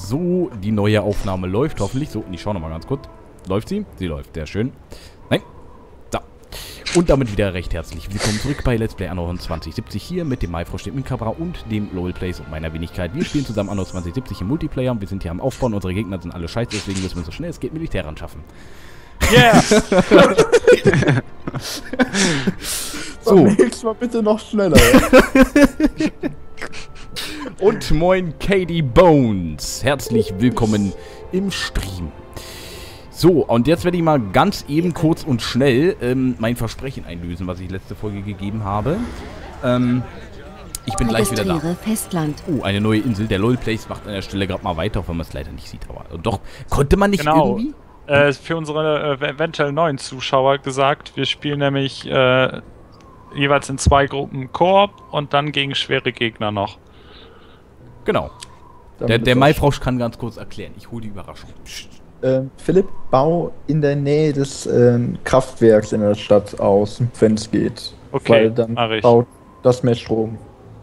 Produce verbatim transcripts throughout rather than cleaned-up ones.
So, die neue Aufnahme läuft hoffentlich. So, und ich schaue nochmal ganz kurz. Läuft sie? Sie läuft, sehr schön. Nein. Da. Und damit wieder recht herzlich willkommen zurück bei Let's Play Anno zwanzig siebzig hier mit dem MyFrosch, dem Inkabra und dem LOLplays und meiner Wenigkeit. Wir spielen zusammen Anno zwanzig siebzig im Multiplayer und wir sind hier am Aufbauen. Unsere Gegner sind alle scheiße, deswegen müssen wir so schnell es geht Militär ran schaffen. Yeah! So. Nächstes Mal bitte noch schneller. Und moin K D Bones. Herzlich willkommen im Stream. So, und jetzt werde ich mal ganz eben kurz und schnell ähm, mein Versprechen einlösen, was ich letzte Folge gegeben habe. Ähm, ich bin gleich wieder da. Festland. Oh, eine neue Insel. Der LOLplays macht an der Stelle gerade mal weiter, auch wenn man es leider nicht sieht. Aber doch, konnte man nicht Genau. irgendwie? Äh, für unsere äh, eventuell neuen Zuschauer gesagt, wir spielen nämlich äh, jeweils in zwei Gruppen Koop und dann gegen schwere Gegner noch. Genau. Der, der MyFrosch kann ganz kurz erklären. Ich hole die Überraschung. Ähm, Philipp, bau in der Nähe des ähm, Kraftwerks in der Stadt aus, wenn es geht. Okay, weil dann mach ich. baut das mehr Strom.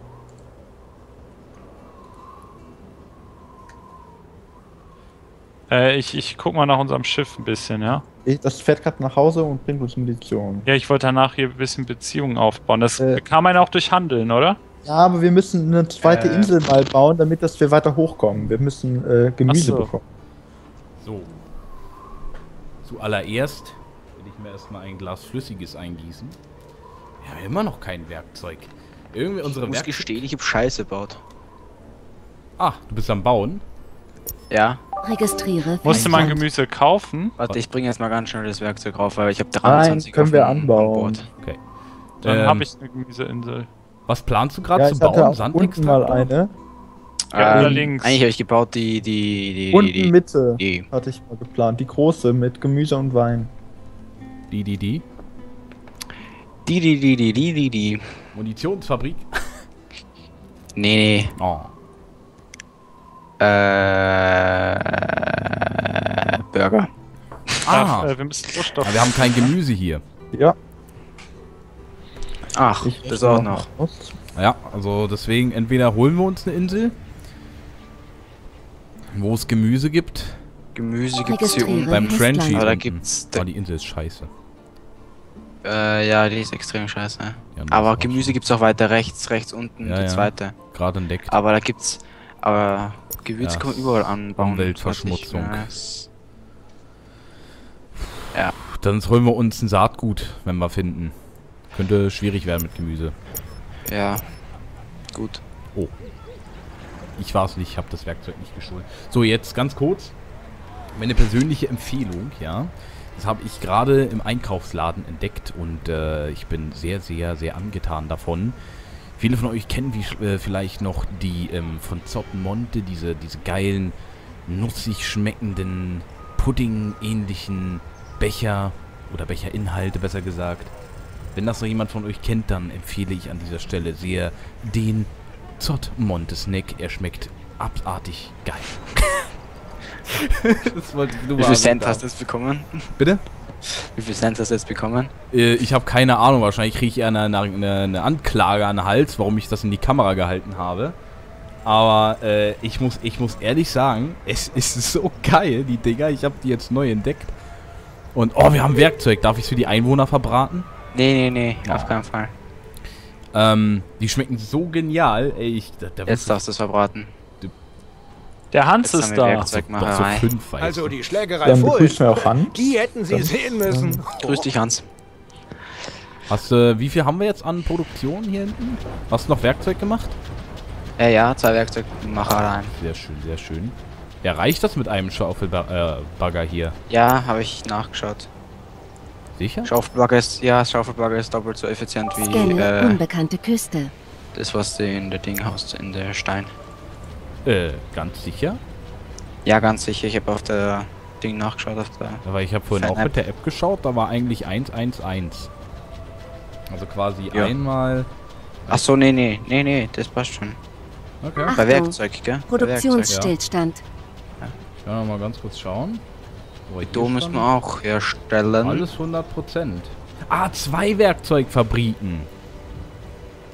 Äh, ich, ich guck mal nach unserem Schiff ein bisschen, ja? Ich, das fährt gerade nach Hause und bringt uns Munition. Ja, ich wollte danach hier ein bisschen Beziehungen aufbauen. Das Äh. kann man auch durch Handeln, oder? Ja, aber wir müssen eine zweite Äh. Insel mal bauen, damit dass wir weiter hochkommen. Wir müssen äh, Gemüse Ach so. bekommen. So. Zuallererst will ich mir erstmal ein Glas Flüssiges eingießen. Wir haben immer noch kein Werkzeug. Irgendwie unsere Ich muss Werkzeuge. gestehen, ich hab Scheiße gebaut. Ah, du bist am Bauen? Ja. Registriere Musste man Festland. Gemüse kaufen? Warte, ich bringe jetzt mal ganz schnell das Werkzeug rauf, weil ich habe Nein, dreiundzwanzig können auf wir dem- anbauen. an Bord. Okay. Dann Ähm, habe ich eine Gemüseinsel. Was planst du gerade Ja, zu ich hatte bauen? auch unten mal Sandextraktor? eine. Ja, Ähm, oder links. Eigentlich habe ich gebaut die, die, die, Unten die, die, Mitte die. hatte ich mal geplant. Die große mit Gemüse und Wein. Die, die, die. Die, die, die, die, die, die, die. Munitionsfabrik. Nee, nee. Oh. Äh. Burger. Ah, Ja, äh, wir müssen Rohstoff. aber wir haben kein Gemüse hier. Ja, Ach, ich das auch noch. aus. Ja, also deswegen entweder holen wir uns eine Insel, wo es Gemüse gibt. Gemüse gibt's hier Registriere. unten. Beim Festland. Trenchy. Aber da unten. gibt's- Oh, die Insel ist scheiße. Äh, ja, die ist extrem scheiße. Ja, das ist Aber auch Gemüse schön. gibt's auch weiter rechts, rechts unten, Ja, die ja. zweite. Gerade entdeckt. Aber da gibt's. Aber Gewürze Ja, kann man überall anbauen. Umweltverschmutzung. Das Dann holen wir uns ein Saatgut, wenn wir finden. Könnte schwierig werden mit Gemüse. Ja. Gut. Ich war es nicht, ich habe das Werkzeug nicht gestohlen. So, jetzt ganz kurz. Meine persönliche Empfehlung, ja. Das habe ich gerade im Einkaufsladen entdeckt und äh, ich bin sehr, sehr, sehr angetan davon. Viele von euch kennen wie, äh, vielleicht noch die ähm, von Zottenmonte, diese, diese geilen, nussig schmeckenden, Pudding-ähnlichen Becher oder Becherinhalte, besser gesagt. Wenn das noch jemand von euch kennt, dann empfehle ich an dieser Stelle sehr den Zottenmonte Snack. Er schmeckt abartig geil. Das wollte ich nur Wie mal viel Cent sagen. hast du jetzt bekommen? Bitte? Wie viel Cent hast du jetzt bekommen? Äh, ich habe keine Ahnung, wahrscheinlich kriege ich eher eine, eine, eine Anklage an den Hals, warum ich das in die Kamera gehalten habe. Aber äh, ich, muss, ich muss ehrlich sagen, es ist so geil, die Dinger. Ich habe die jetzt neu entdeckt. Und, oh, wir haben Werkzeug. Darf ich es für die Einwohner verbraten? Nee, nee, nee, Ja. auf keinen Fall. Ähm, die schmecken so genial. Ey, ich, da, da Jetzt darfst du es verbraten. Der Hans Jetzt ist haben wir da. doch Werkzeugmacherei. so fünf, weißt Also du. die Schlägerei Dann voll. begrüßen wir auch Hans. Die hätten sie Dann- sehen müssen. Grüß dich, Hans. Hast du, wie viel haben wir jetzt an Produktion hier hinten? Hast du noch Werkzeug gemacht? Äh, ja, zwei Werkzeugmachereien. Sehr schön, sehr schön. Ja, reicht das mit einem Schaufelbagger äh, Bagger hier? Ja, habe ich nachgeschaut. Sicher? Schaufelbagger ist, ja, Schaufelbagger ist doppelt so effizient wie Scanne äh, unbekannte Küste. das, was du in der Ding hast, in der Stein. Äh, ganz sicher? Ja, ganz sicher. Ich habe auf der Ding nachgeschaut, auf der. Aber ich habe vorhin auch Fan-App. mit der App geschaut, da war eigentlich eins eins eins. Also quasi Ja. einmal... Ach so, nee, nee, nee, nee, das passt schon. Okay. Bei Achtung, Werkzeug, gell? Bei Produktionsstillstand. Ich kann noch mal ganz kurz schauen. So, hier Da müssen stand wir auch herstellen. alles hundert Prozent. Ah, zwei Werkzeugfabriken.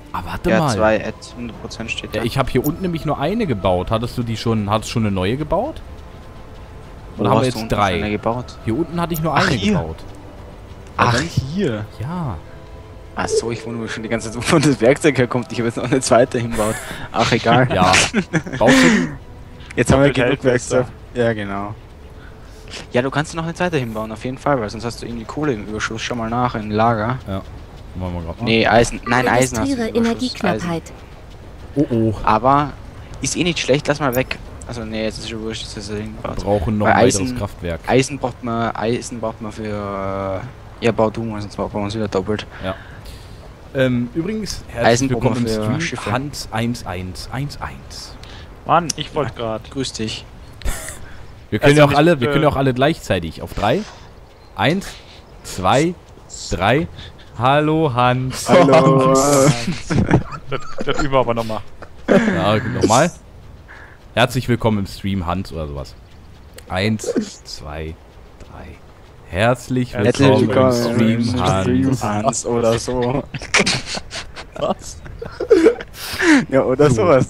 Ah, warte Ja, mal. zwei at hundert Prozent steht Ja, da. ich habe hier unten nämlich nur eine gebaut. Hattest du die schon, hattest schon eine neue gebaut? Wo Oder haben wir hast du jetzt unten schon eine drei? gebaut? Hier unten hatte ich nur Ach, eine hier. gebaut. Ach, dann- hier. Ja. Ach so, ich wundere mich schon die ganze Zeit, wo das Werkzeug herkommt. Ich habe jetzt noch eine zweite hinbaut. Ach, egal. Ja. Baust du? Jetzt haben wir Doppelt genug hält Werkzeug. Ja, genau. Ja, du kannst noch eine zweite hinbauen, auf jeden Fall, weil sonst hast du irgendwie Kohle im Überschuss. Schau mal nach, im Lager. Ja. Machen wir grad mal. Nee, Eisen. Nein, Eisen hast du Registriere im Überschuss. Eisen. Energieknappheit. Oh oh. Aber ist eh nicht schlecht, lass mal weg. Also nee, jetzt ist schon wurscht, dass das Wir hingebaut. brauchen noch Bei ein weiteres Eisen- Kraftwerk. Eisen braucht man, Eisen braucht man für... äh, Ja, bau du mal, sonst bauen wir uns wieder doppelt. Ähm, übrigens, herzlich Eisen willkommen im brauchen wir für Stream. Schiffe. Hans eins eins eins eins. Mann, ich wollte gerade. Grüß dich. Wir können Also ja auch nicht, alle, wir äh, können ja auch alle gleichzeitig auf drei. Eins, zwei, drei. Hallo Hans. Hallo. Das, das üben wir aber nochmal. Ja, nochmal. Herzlich willkommen im Stream Hans oder sowas. Eins, zwei, drei. Herzlich Herzlich willkommen willkommen im im Stream Stream Hans. Hans oder so. Was? Ja, oder So. sowas.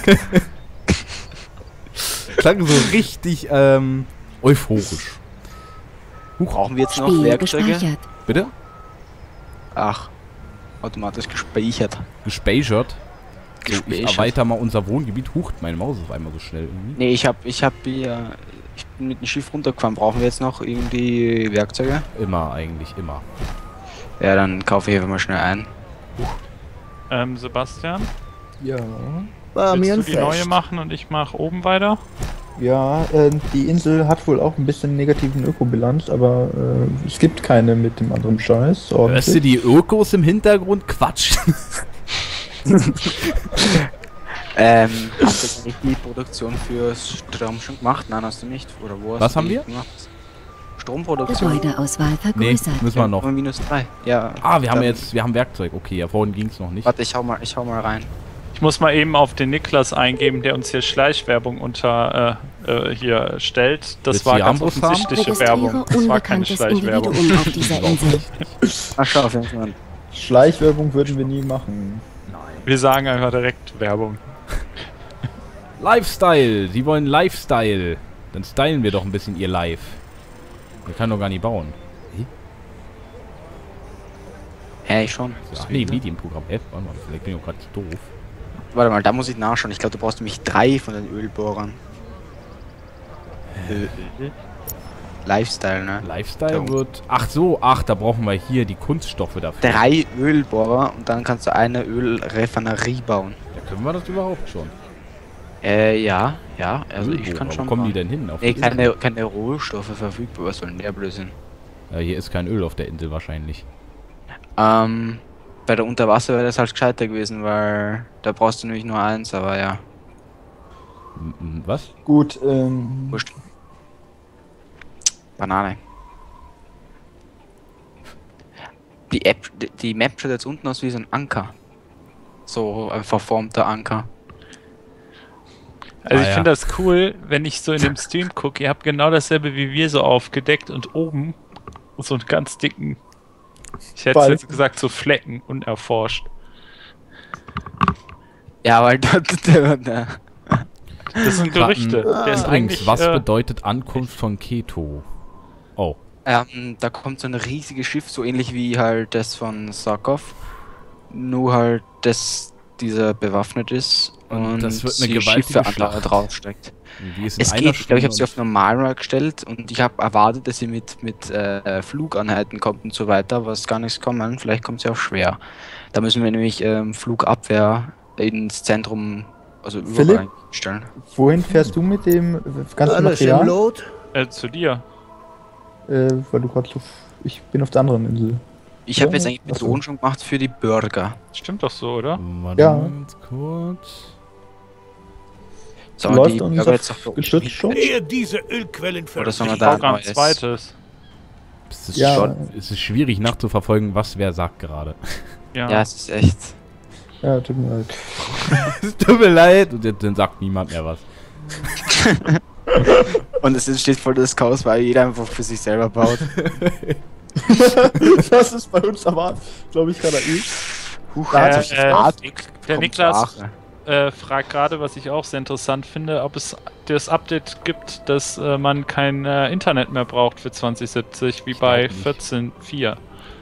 Klang so richtig ähm, euphorisch. Brauchen wir jetzt noch Spiel Werkzeuge? gespeichert. Bitte? Ach, automatisch gespeichert. Gespeichert. So, ich Gespeichert. erweitere mal unser Wohngebiet. Huch, meine Maus ist auf einmal so schnell irgendwie. Nee, ich hab, ich hab hier, ich bin mit dem Schiff runtergefahren. Brauchen wir jetzt noch irgendwie Werkzeuge? Immer, eigentlich, immer. Ja, dann kaufe ich einfach mal schnell ein. Ähm, Sebastian, Ja. War mir willst ein du die neue Fest. machen und ich mach oben weiter? Ja, äh, die Insel hat wohl auch ein bisschen negativen Ökobilanz, aber äh, es gibt keine mit dem anderen Scheiß. Hörst du ordentlich. die Ökos im Hintergrund quatschen? Ähm, hast du jetzt nicht die Produktion für Strom schon gemacht? Nein, hast du nicht. Oder wo hast Was du haben die wir? gemacht? Stromproduktion. Gebäudeauswahl Nee, vergrößert. müssen wir noch. minus drei. Ja. Ah, wir haben dann- jetzt, wir haben Werkzeug. Okay, ja, vorhin ging es noch nicht. Warte, ich hau mal, ich hau mal rein. Ich muss mal eben auf den Niklas eingeben, der uns hier Schleichwerbung unter äh, äh, hier stellt. Das Willst war du die ganz Armbrust offensichtliche Registriere Werbung. Das war keine unbekanntes Schleichwerbung. Individuum auf dieser Insel. Ach, schau, auf jeden Fall. Schleichwerbung würden wir nie machen. Wir sagen einfach direkt Werbung. Lifestyle. Sie wollen Lifestyle. Dann stylen wir doch ein bisschen ihr Live. Wir können doch gar nicht bauen. Hä, ich schon. Ach nee, Medienprogramm. Hä? Warte mal, vielleicht bin ich auch gerade doof. Warte mal, da muss ich nachschauen. Ich glaube, du brauchst nämlich drei von den Ölbohrern. Ö- Lifestyle, ne? Lifestyle Ja. wird... Ach so, ach, da brauchen wir hier die Kunststoffe dafür. Drei Ölbohrer und dann kannst du eine Ölrefinerie bauen. Ja, können wir das überhaupt schon? Äh, ja, ja, also ich Ölbohrer, kann wo schon. kommen die bauen. denn hin? Auf Nee, die Insel? keine, keine Rohstoffe verfügbar, was soll denn der Blödsinn? Ja, hier ist kein Öl auf der Insel wahrscheinlich. Ähm, bei der Unterwasser wäre das halt gescheiter gewesen, weil da brauchst du nämlich nur eins, aber ja, M- m- Was? Gut, ähm, wurscht. Banane. Die App, die- die Map schaut jetzt unten aus wie so ein Anker. So ein verformter Anker. Also Ah, ich ja. finde das cool, wenn ich so in dem Stream gucke. Ihr habt genau dasselbe wie wir so aufgedeckt und oben so einen ganz dicken, ich hätte Balken. jetzt gesagt, so Flecken unerforscht. Ja, weil dort der, der, Das sind Gerüchte. Der ist Übrigens, eigentlich. was äh, bedeutet Ankunft von Keto? Oh. ähm, da kommt so ein riesiges Schiff, so ähnlich wie halt das von Sarkov. Nur halt, dass dieser bewaffnet ist Und und, das wird eine die gewaltige Schiffe an Schlacht. draufsteckt. Die ist in Es einer geht, ich glaube, ich habe sie Stunde auf normal gestellt und ich habe erwartet, dass sie mit, mit äh, Flugeinheiten kommt und so weiter, aber es ist gar nichts kommen. Vielleicht kommt sie auch schwer. Da müssen wir nämlich ähm, Flugabwehr ins Zentrum, also Philipp? überall stellen. wohin fährst du mit dem ganzen Alles im Material? Lot? äh, zu dir. Äh, weil du gerade so... Ich bin auf der anderen Insel. Ich habe Ja, jetzt eigentlich ach so. Beton schon gemacht für die Bürger. Stimmt doch so, oder? Warte Ja. mal ganz kurz. Sollen Läuft die unser Bürger jetzt auch so- Geschütz schon? Ehe diese Ölquellen Oder sollen wir Ich da brauche ein gerade ein neues? zweites. Es ist, Ja. schon, es ist schwierig nachzuverfolgen, was wer sagt gerade. Ja. Ja, es ist echt. Ja, tut mir leid. Es tut mir leid. Und dann- dann sagt niemand mehr was. Und es entsteht voll das Chaos, weil jeder einfach für sich selber baut. Das ist bei uns aber, glaube ich, gerade ich. Huch, Da hat Äh, sich äh, Art- der kommt Niklas zur Ache. äh, fragt gerade, was ich auch sehr interessant finde, ob es das Update gibt, dass äh, man kein äh, Internet mehr braucht für zwanzig siebzig, wie Ich bei glaub nicht. vierzehn Punkt vier.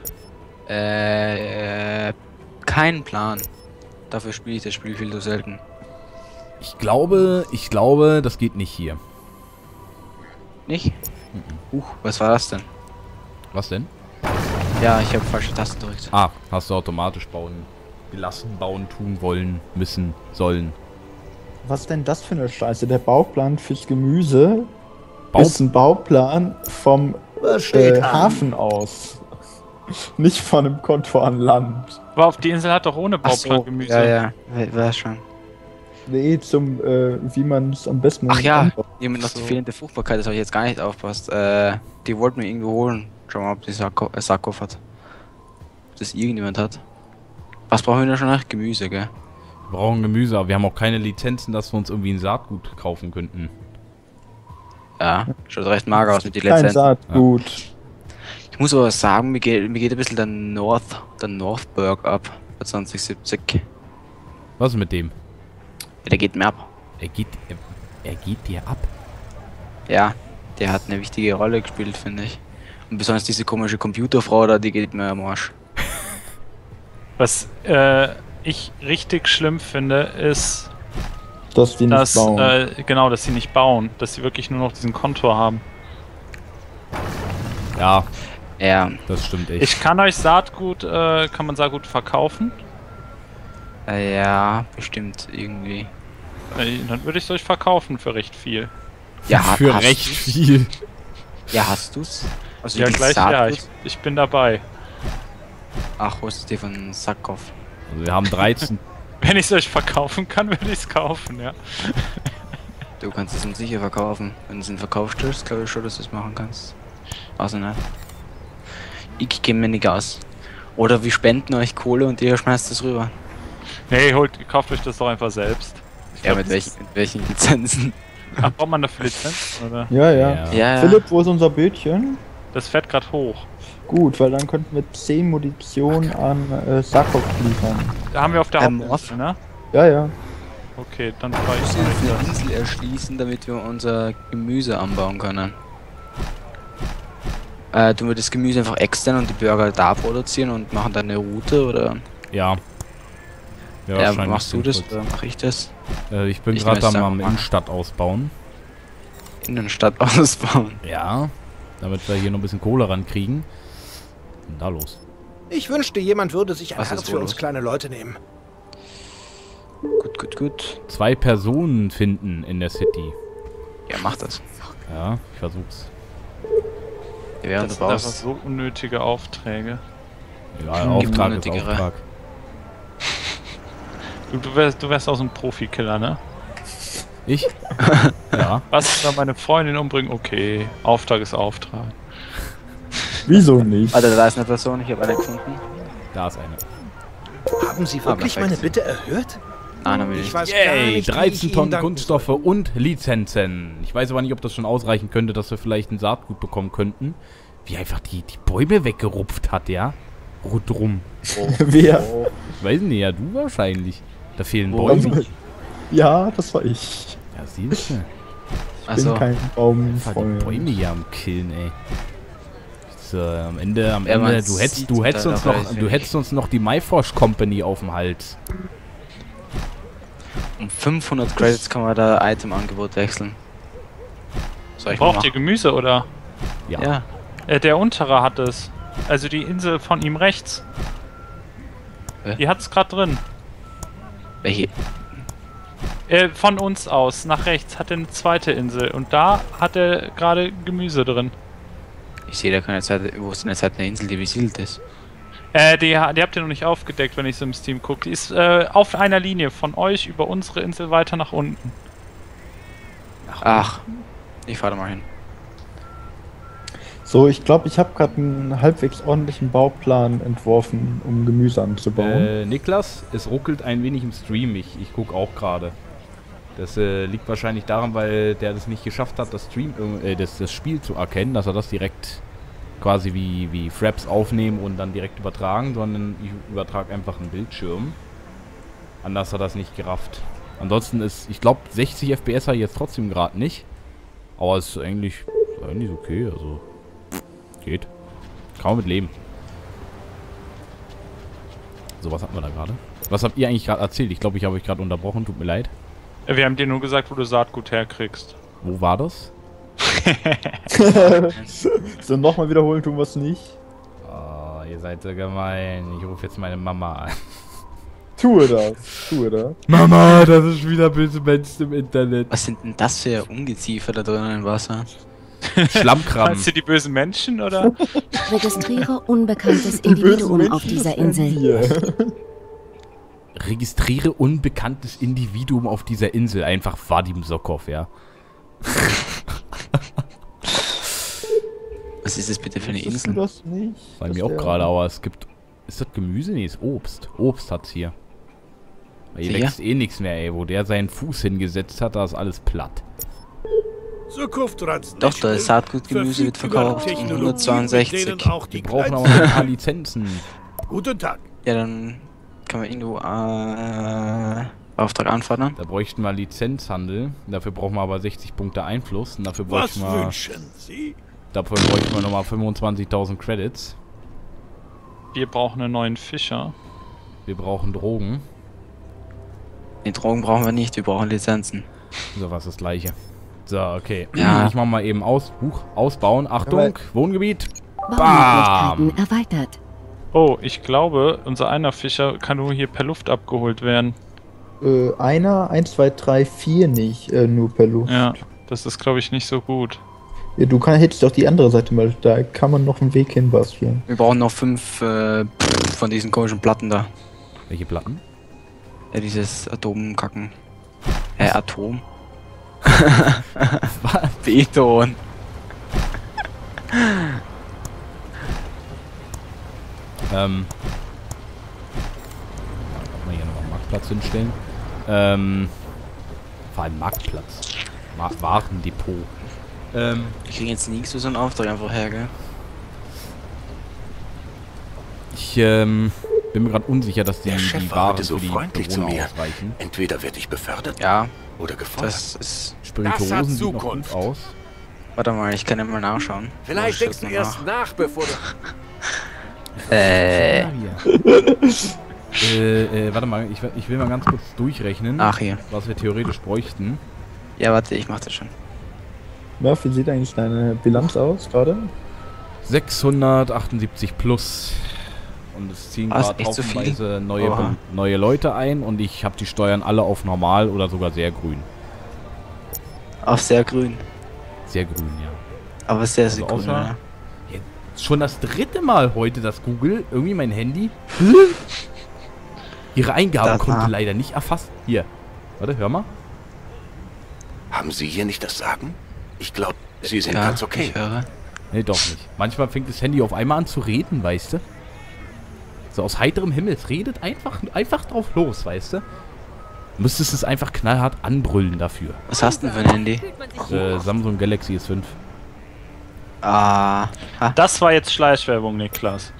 Äh, äh, kein Plan. Dafür spiele ich das Spiel viel zu selten. Ich glaube, ich glaube, das geht nicht hier. Nicht? Huch, was war das denn? Was denn? Ja, ich habe falsche Tasten gedrückt. Ah, hast du automatisch bauen, gelassen bauen, tun wollen, müssen, sollen. Was ist denn das für eine Scheiße? Der Bauplan fürs Gemüse Bau ist ein Bauplan vom Was steht äh, an? Hafen aus. Nicht von einem Konto an Land. Aber auf die Insel hat doch ohne Ach so, Bauplan-Gemüse. ja, ja, we- weiß schon. Nee, zum, äh, wie man es am besten Ach ja, anbaut. jemand noch die So. fehlende Fruchtbarkeit, das habe ich jetzt gar nicht aufpasst. Äh, die wollten wir irgendwo holen. Schauen wir mal, ob die Sarko äh, Sarkov hat. Ob das irgendjemand hat. Was brauchen wir denn schon noch? Gemüse, gell? Wir brauchen Gemüse, aber wir haben auch keine Lizenzen, dass wir uns irgendwie ein Saatgut kaufen könnten. Ja, schaut recht mager aus mit den Kein Lizenzen. Saatgut. Ich muss aber sagen, mir geht, mir geht ein bisschen der North, der Northberg ab bei zwanzig siebzig. Was ist mit dem? Ja, der geht mir ab. Er geht, er, er geht dir ab. Ja, der hat eine wichtige Rolle gespielt, finde ich. Und besonders diese komische Computerfrau da, die geht mir am Arsch. Was äh, ich richtig schlimm finde, ist, Dass die nicht dass, bauen. äh, genau, dass sie nicht bauen, dass sie wirklich nur noch diesen Kontor haben. Ja, Ja, das stimmt echt. Ich kann euch Saatgut, äh, kann man Saatgut verkaufen? äh, ja, bestimmt irgendwie. Äh, dann würde ich es euch verkaufen für recht viel. Ja, ha- Für hast recht du's? viel. Ja, hast du's? Also Ja, die gleich, ja, Saatgut? ich, ich bin dabei. Ach, wo ist die von Sakov? Also wir haben dreizehn. Wenn ich es euch verkaufen kann, würde ich es kaufen, ja. Du kannst es uns sicher verkaufen. Wenn du es in den Verkauf stellst, glaube ich schon, dass du es machen kannst. Also nicht. Ich gebe mir nicht aus. Oder wir spenden euch Kohle und ihr schmeißt es rüber. Nee, holt, kauft euch das doch einfach selbst. Ich Ja, glaub, mit das- welchen, mit welchen Lizenzen? Ach, braucht man dafür Lizenz? Oder? Ja, ja. Ja. Ja, Philipp, wo ist unser Bildchen? Das fährt gerade hoch. Gut, weil dann könnten wir zehn Munition an äh, Sarkov liefern. Da haben wir auf der Ähm, Hauptinsel, ne? Ja, ja. Okay, dann fahr ich Wir müssen mal eine Insel erschließen, damit wir unser Gemüse anbauen können. Äh, tun wir das Gemüse einfach extern und die Burger da produzieren und machen dann eine Route oder Ja. Ja, ja, wahrscheinlich machst du das sinnvoll. oder mache ich das? Äh, ich bin Ich gerade nehme es am, einfach am mal. Innenstadt ausbauen. Innenstadt ausbauen. Ja. Damit wir hier noch ein bisschen Kohle rankriegen. Was ist denn da los? Ich wünschte, jemand würde sich ein Was ist Herz wohl für uns los? kleine Leute nehmen. Gut, gut, gut. Zwei Personen finden in der City. Ja, mach das. Ja, ich versuch's. Während Das du sind einfach baust. so unnötige Aufträge. Egal, Gibt Auftrag ist unnötigere. Auftrag. Du, du, wärst, du wärst auch so ein Profikiller, ne? Ich? Ja. Was, da meine Freundin umbringen? Okay, Auftrag ist Auftrag. Wieso nicht? Alter, da ist eine Person, ich habe eine gefunden. Da ist eine. Haben Sie Ah, wirklich perfekt. meine Bitte erhört? Nein, aber Ich ich weiß gar Yay, nicht, wie ich dreizehn Ihnen Tonnen danken Kunststoffe soll. und Lizenzen. Ich weiß aber nicht, ob das schon ausreichen könnte, dass wir vielleicht ein Saatgut bekommen könnten. Wie einfach die, die Bäume weggerupft hat, ja? Rundrum. Wer? Ich weiß nicht, ja, du wahrscheinlich. Da fehlen Wo? Bäume. Ja, das war ich. Ja, siehst du. Ich Also, bin kein Einfach die Baumfreund. Bäume hier am Killen, ey. So, am Ende, am Ja, man Ende, du hättest, sieht du hättest da uns dabei noch, du wenig. hättest uns noch die Myfrosch Company auf dem Hals. um fünfhundert Credits kann man da Item-Angebot wechseln. Soll ich mal Braucht ihr machen? Gemüse oder? Ja. Ja. Äh, der untere hat es. Also die Insel von ihm rechts. Hä? Die hat's gerade drin. Welche? Äh, von uns aus, nach rechts, hat er eine zweite Insel. Und da hat er gerade Gemüse drin. Ich sehe da keine Zeit, wo ist denn jetzt halt eine Insel, die besiedelt ist? Äh, die, ha- die habt ihr noch nicht aufgedeckt, wenn ich so im Steam gucke. Die ist äh, auf einer Linie von euch über unsere Insel weiter nach unten. Ach, ich fahre da mal hin. So, ich glaube, ich habe gerade einen halbwegs ordentlichen Bauplan entworfen, um Gemüse anzubauen. Äh, Niklas, es ruckelt ein wenig im Stream. Ich, ich gucke auch gerade. Das äh, liegt wahrscheinlich daran, weil der das nicht geschafft hat, das, Stream, äh, das, das Spiel zu erkennen, dass er das direkt quasi wie, wie Fraps aufnehmen und dann direkt übertragen, sondern ich übertrage einfach einen Bildschirm. Anders hat das nicht gerafft. Ansonsten ist, ich glaube, sechzig F P S habe ich jetzt trotzdem gerade nicht. Aber es ist eigentlich, ist eigentlich okay, also geht. Kann man mit leben. So, was hatten wir da gerade? Was habt ihr eigentlich gerade erzählt? Ich glaube, ich habe euch gerade unterbrochen, tut mir leid. Wir haben dir nur gesagt, wo du Saatgut herkriegst. Wo war das? So, nochmal wiederholen tun wir es nicht. Oh, ihr seid so gemein. Ich rufe jetzt meine Mama an. Tue das, tue das. Mama, das ist wieder böse Menschen im Internet. Was sind denn das für Ungeziefer da drin im Wasser? Schlammkrabben. Meinst du die bösen Menschen, oder? Registriere unbekanntes Die bösen Individuum Menschen auf dieser sind Insel. wir. Registriere unbekanntes Individuum auf dieser Insel. Einfach Vadim Sokov, ja. Was ist das bitte für eine Wusstest du Insel? das nicht? Bei Dass mir auch der- gerade, aber es gibt... Ist das Gemüse? Nee, ist Obst. Obst hat's hier. Weil hier Sicher? wächst eh nichts mehr, ey. Wo der seinen Fuß hingesetzt hat, da ist alles platt. Zukunft Doch, da ist Saatgutgemüse wird verkauft um hundertzweiundsechzig. Wir brauchen aber noch ein paar Lizenzen. Guten Tag. Ja, dann kann man irgendwo äh, Auftrag anfordern. Da bräuchten wir Lizenzhandel. Dafür brauchen wir aber sechzig Punkte Einfluss. Und dafür Was bräuchten wir... wünschen Sie? Dafür bräuchten wir nochmal fünfundzwanzigtausend Credits. Wir brauchen einen neuen Fischer. Wir brauchen Drogen. Die Drogen brauchen wir nicht, wir brauchen Lizenzen. So, was das gleiche. So, okay. Ja. Ich mach mal eben aus. Huch, ausbauen. Achtung, Aber- Wohngebiet. Baumöglichkeiten erweitert. Oh, ich glaube, unser einer Fischer kann nur hier per Luft abgeholt werden. Äh, einer, eins, zwei, drei, vier nicht, äh, nur per Luft. Ja, das ist, glaube ich, nicht so gut. Ja, du kann, hättest doch die andere Seite mal, da kann man noch einen Weg hin basteln. Wir brauchen noch fünf äh, von diesen komischen Platten da. Welche Platten? Ja, dieses Atomkacken. Äh, Atom. Was? Beton. Ähm. Mal hier nochmal einen Marktplatz hinstellen. Ähm. Vor allem Marktplatz. Ma Warendepot. Ähm. Wir kriegen jetzt nichts so einen Auftrag einfach her, gell? Ich, ähm. bin mir gerade unsicher, dass die, Der Chef die war Waren heute so für die freundlich zu Bewohner mir. ausreichen. Entweder werde ich befördert Ja, oder gefeuert. das ist... Spirituosen Das hat sieht noch gut Zukunft. aus. Warte mal, ich kann ja mal nachschauen. Vielleicht Ich denkst schau du mal erst nach, bevor du... nach. Äh, Ja, hier. äh, äh, warte mal, ich, ich will mal ganz kurz durchrechnen, ach hier. was wir theoretisch bräuchten. Ja, warte, ich mach das schon. Ja, wie sieht eigentlich deine Bilanz aus gerade? sechshundertachtundsiebzig plus. Und es ziehen Was, gerade echt so viel? haufenweise neue, Oha. neue Leute ein und ich habe die Steuern alle auf normal oder sogar sehr grün. Auf sehr grün. Sehr grün, ja. Aber sehr, sehr Also grün, außer- ja. Schon das dritte Mal heute, dass Google irgendwie mein Handy ihre Eingabe Das konnte war- leider nicht erfassen. Hier, warte, hör mal. Haben Sie hier nicht das Sagen? Ich glaube, Sie sind Ja, ganz okay. ich höre. Nee, doch nicht. Manchmal fängt das Handy auf einmal an zu reden, weißt du? So aus heiterem Himmel. Es redet einfach, einfach drauf los, weißt du? Müsstest es einfach knallhart anbrüllen dafür. Was hast du denn für ein Handy? Äh, Samsung Galaxy S fünf. Ah, ah. Das war jetzt Schleichwerbung, Niklas.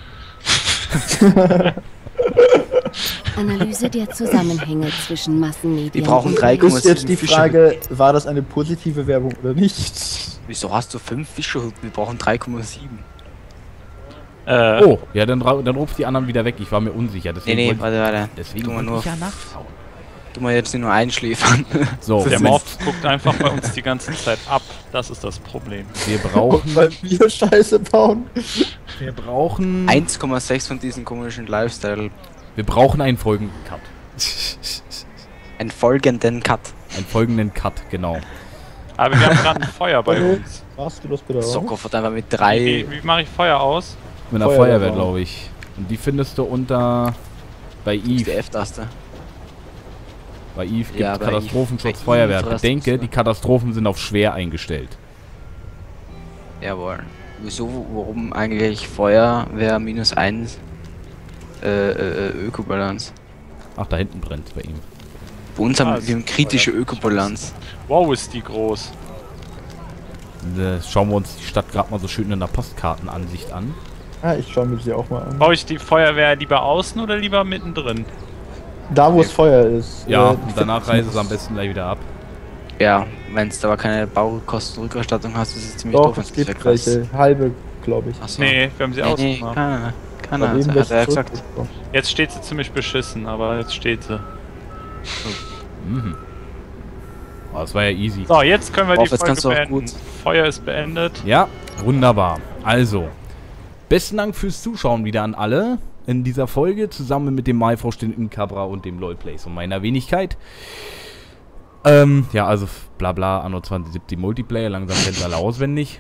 Analyse der Zusammenhänge zwischen Massenmedien. Wir brauchen und drei Komma Ist jetzt die Fische. Frage, war das eine positive Werbung oder nicht? Wieso hast du fünf Fische? Wir brauchen drei Komma sieben. Äh, Oh, ja, dann, ra- dann ruf die anderen wieder weg. Ich war mir unsicher. Nee, Deswegen nee, wollte, warte, warte. deswegen Tu mal wollte nur, ich ja nachschauen. tu mal jetzt nur einschläfern. So, der wir, Morph guckt einfach bei uns die ganze Zeit ab. Das ist das Problem. wir brauchen... Weil wir Scheiße bauen. Wir brauchen... eins Komma sechs von diesen komischen Lifestyle. Wir brauchen einen folgenden Cut. Einen folgenden Cut. Einen folgenden Cut, genau. Aber wir haben gerade ein Feuer bei uns. Machst du das bitte auch? Sokov hat einfach mit Wie, drei. wie mache ich Feuer aus? Mit einer Feuerwehr Feuerwehr, bauen. glaube ich. Und die findest du unter... Bei Die Eve. F-Taste. Bei Eve gibt Ja, es bei Katastrophenschutz, Eve- bei Feuerwehr. Eve Bedenke, Rasten- die Katastrophen sind auf schwer eingestellt. Jawohl. Wieso, warum eigentlich Feuerwehr minus eins? Äh, äh, äh, Ökobalance. Ach, da hinten brennt bei ihm. Bei uns haben Ah, wir haben kritische Feuer. Ökobalance. Wow, ist die groß. Äh, schauen wir uns die Stadt gerade mal so schön in der Postkartenansicht an. Ja, ich schaue mir sie auch mal an. Baue ich die Feuerwehr lieber außen oder lieber mittendrin? Da, wo es Feuer ist. Ja, äh, und danach reise es am besten gleich wieder ab. Ja, wenn es aber keine Baukostenrückerstattung hast, ist es ziemlich Doch, doof, wenn es es gibt wegreißt. welche. Halbe, glaube ich. Achso. Nee, wir haben sie nee, außen nee, gemacht. keiner. Keiner, Bei wem hat welche er gesagt. zurückbekommen. Jetzt steht sie ziemlich beschissen, aber jetzt steht sie. Mhm. Oh, das war ja easy. So, jetzt können wir Boah, die jetzt Folge kannst du auch beenden. gut. Feuer ist beendet. Ja, wunderbar. Also, besten Dank fürs Zuschauen wieder an alle in dieser Folge, zusammen mit dem Maifrosch, den Incabra und dem LOLplays und meiner Wenigkeit. Ähm, ja, also bla bla, Anno zwanzig siebzig Multiplayer, langsam kennt alle auswendig.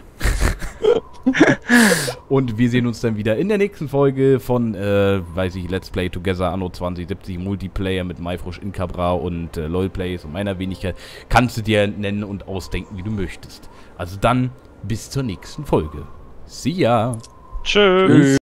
Und wir sehen uns dann wieder in der nächsten Folge von, äh, weiß ich, Let's Play Together Anno zwanzig siebzig Multiplayer mit Maifrosch, Incabra und äh, LOLplays und meiner Wenigkeit. Kannst du dir nennen und ausdenken, wie du möchtest. Also dann bis zur nächsten Folge. See ya! Tschüss.